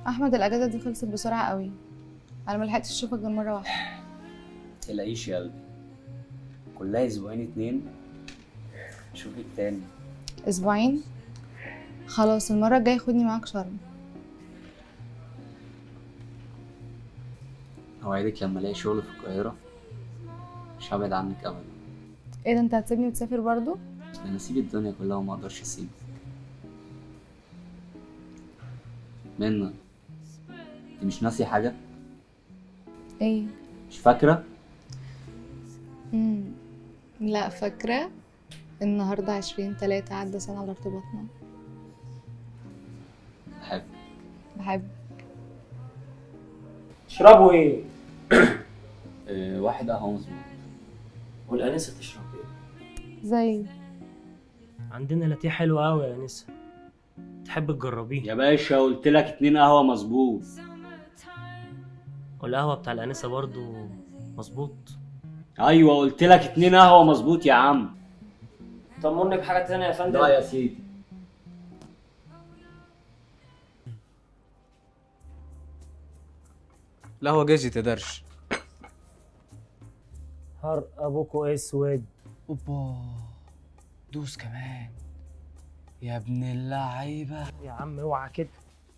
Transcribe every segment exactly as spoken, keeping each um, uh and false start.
احمد الاجازه دي خلصت بسرعه قوي، انا ما لحقتش اشوفك غير مره واحده. متقلقيش يا قلبي، كلها اسبوعين اتنين اشوفك تاني. اسبوعين؟ خلاص المره الجايه خدني معاك شرم. اوعدك لما الاقي شغل في القاهره مش هبعد عنك ابدا. ايه ده، انت هتسيبني وتسافر برضو؟ انا اسيب الدنيا كلها وما اقدرش اسيبك. منى، انت مش ناسي حاجه؟ ايه؟ مش فاكره؟ امم لا فاكره. النهارده عشرين تلاتة عدى سنه على ارتباطنا. بحب. بحب. تشربوا ايه؟ أه واحد قهوه مظبوط. والانسه تشرب ايه؟ زي عندنا لاتيه حلو قوي يا انسه، تحب تجربيه؟ يا باشا قلت لك اتنين قهوه مظبوط. والقهوه بتاع الانسه برضو مظبوط. ايوه قلت لك اتنين قهوه مظبوط يا عم. طمني بحاجه تانية يا فندم. لا يا سيدي. لا هو جايز يتدرش. هر ابوكو اسود. اوبا دوس كمان يا ابن اللعيبه. يا عم اوعى كده.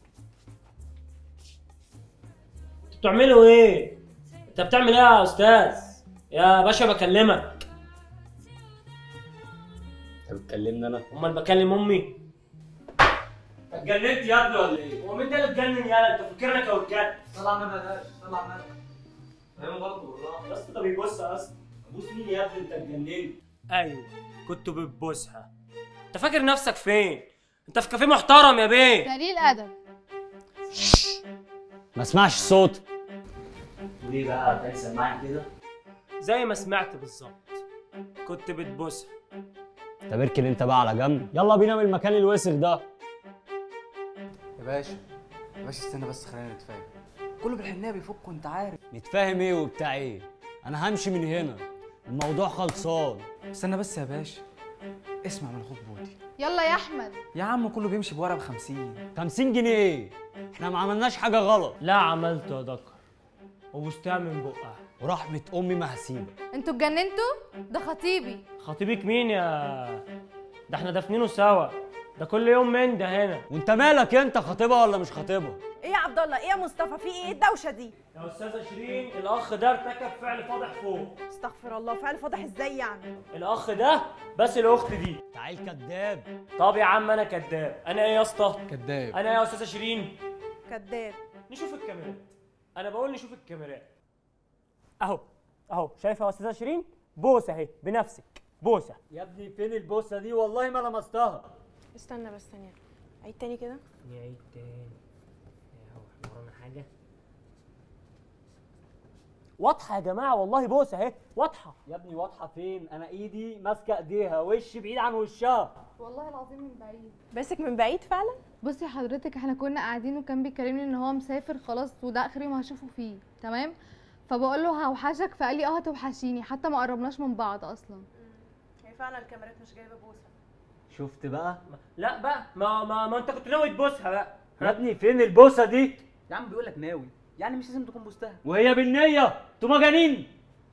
انتوا بتعملوا ايه؟ انت بتعمل ايه يا استاذ؟ يا باشا بكلمك. انت بتكلمني انا؟ امال بكلم امي؟ اتجننت يا ابني ولا ايه؟ هو مين ده اللي اتجنن يالا؟ انت فاكرنا كوكات؟ طلع منها ده طلع منها. ايوه برضه والله. يا اسطى ده بيبصها اصلا. ابوس مين يا ابني؟ انت اتجننت. ايوه كنت بتبوسها. انت فاكر نفسك فين؟ انت في كافيه محترم يا بيه. قليل ادب. ما اسمعش الصوت. ليه بقى هتلاقي سماعي كده؟ زي ما سمعت بالظبط كنت بتبوسها. طب اركن انت بقى على جنب، يلا بينا من المكان الوسخ ده. يا باشا يا باشا استنى بس خلينا نتفاهم. كله بالحنيه بيفك وانت عارف. نتفاهم ايه وبتاع ايه؟ انا همشي من هنا، الموضوع خلصان. استنى بس يا باشا، اسمع من اخوك بودي. يلا يا احمد. يا عم كله بيمشي بورقه ب خمسين. خمسين جنيه ايه؟ احنا ما عملناش حاجه غلط. لا عملت يا دكر وبوستها من بقها. ورحمه امي ما هسيبك. انتوا اتجننتوا؟ ده خطيبي. خطيبك مين يا؟ ده احنا دافنينه سوا، ده كل يوم من ده هنا. وانت مالك انت، خطيبها ولا مش خطيبها؟ ايه يا عبد الله؟ ايه يا مصطفى؟ في ايه الدوشه دي؟ يا استاذه شيرين الاخ ده ارتكب فعل فاضح فوق. استغفر الله، فعل فاضح ازاي يعني؟ الاخ ده بس الاخت دي. تعال كداب. طب يا عم انا كداب. انا ايه يا اسطى؟ كداب. انا ايه يا استاذه شيرين؟ كداب. نشوف الكاميرات. انا بقول نشوف الكاميرات. اهو اهو شايفه يا استاذه شيرين؟ بوسه اهي بنفسك بوسه. يا ابني فين البوسه دي؟ والله ما لمستها. استنى بس ثانيه، عيد تاني كده. نعيد تاني. اهو احنا ورانا حاجه واضحه يا جماعه، والله بوسه اهي واضحه. يا ابني واضحه فين؟ انا ايدي ماسكه ايديها، وشي بعيد عن وشها. والله العظيم من بعيد. ماسك من بعيد فعلا؟ بصي حضرتك، احنا كنا قاعدين وكان بيكلمني ان هو مسافر خلاص وده اخر يوم هشوفه فيه، تمام؟ فبقول له هوحشك، فقال لي اه هتوحشيني، حتى ما قربناش من بعض اصلا. هي فعلا الكاميرات مش جايبه بوسه. شفت بقى؟ لا بقى ما ما, ما انت كنت ناوي تبوسها بقى. يا ابني فين البوسه دي؟ يا عم بيقول لك ناوي، يعني مش لازم تكون بوستها. وهي بالنيه، انتوا مجانين.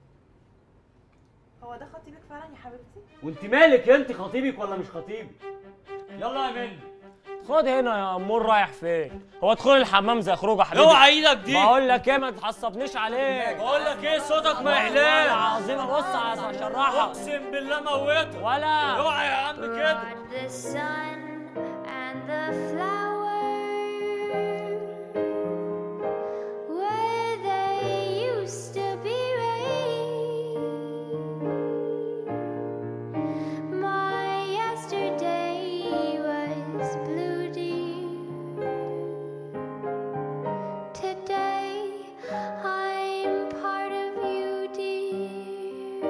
هو ده خطيبك فعلا يا حبيبتي؟ وانت مالك انت، خطيبك ولا مش خطيبك؟ يلا يا منى. خد هنا يا امور. رايح فين؟ هو ادخل الحمام زي خروجه حبيبي. اوعى ايدك دي. بقول لك ايه ما تحصبنيش عليك. بقول لك ايه، صوتك ما والله يعلاش. العظيم ابص على شراحك. اقسم بالله موتك. ولا اوعى يا عم كده. The sun and the flowers where they used to be rain. My yesterday was blue, dear. Today I'm part of you, dear.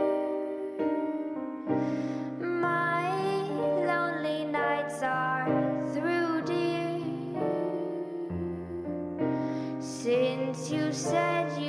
My lonely nights are through, dear. Since you said you